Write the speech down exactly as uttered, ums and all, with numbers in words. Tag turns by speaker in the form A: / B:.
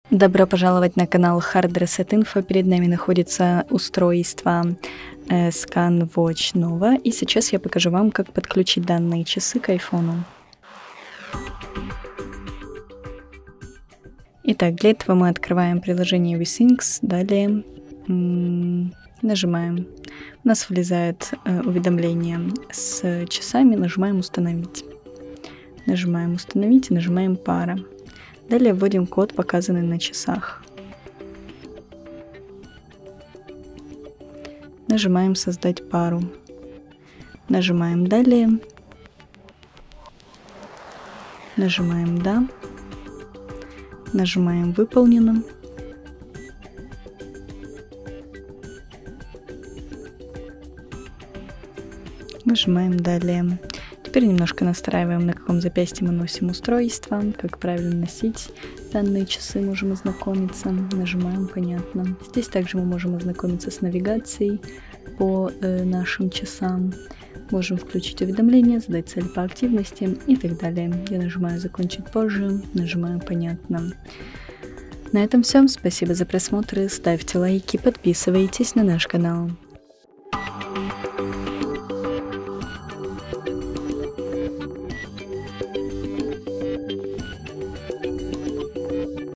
A: Добро пожаловать на канал Hard Reset Info. Перед нами находится устройство э, ScanWatch Nova. И сейчас я покажу вам, как подключить данные часы к айфону. Итак, для этого мы открываем приложение WeThings. Далее нажимаем. У нас вылезает э, уведомление с часами. Нажимаем «Установить». Нажимаем «Установить» и нажимаем «Пара». Далее вводим код, показанный на часах. Нажимаем «Создать пару». Нажимаем «Далее». Нажимаем «Да». Нажимаем «Выполнено». Нажимаем «Далее». Теперь немножко настраиваем, на каком запястье мы носим устройство, как правильно носить данные часы, можем ознакомиться. Нажимаем «Понятно». Здесь также мы можем ознакомиться с навигацией по э, нашим часам. Можем включить уведомления, задать цель по активности и так далее. Я нажимаю «Закончить позже», нажимаю «Понятно». На этом все. Спасибо за просмотр. Ставьте лайки, подписывайтесь на наш канал.